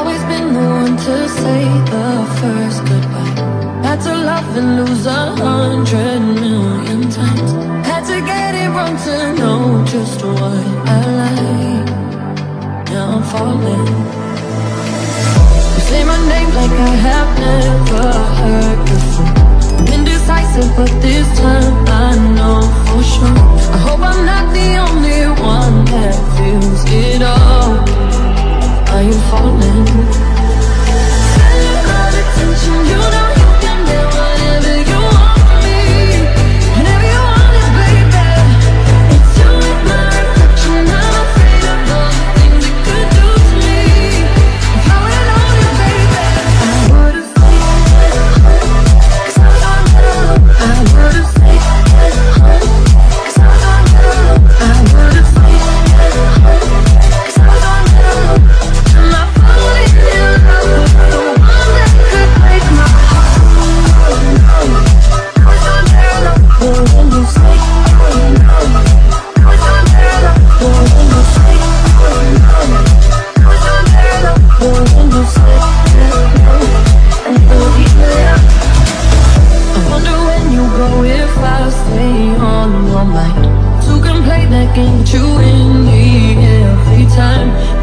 always been the one to say the first goodbye. Had to love and lose 100,000,000 times. Had to get it wrong to know just what I like. Now I'm falling. You say my name like I have never heard before. Indecisive, but this time I know for sure. I hope I'm not the only one that feels it all. Are you falling? Center of attention, you know you can get whatever you want from me. Whenever you want it, baby. It's you in my reflection. I'm afraid of all the things it could do to me. If I would've known it, baby, I would've stayed at home. 'Cause I was on the road. I would've stayed at home. 'Cause I was on the road. I would've stayed at home. 'Cause I was on the road. Am I falling in love with the one that could break my heart? Oh no, I was on the road. But when you say oh no, I was on the road. But when you say oh no, I was on the road. But when you say no, I know you love. I wonder when you go if I'll stay on your mind. Two can play that game, but you win me every time.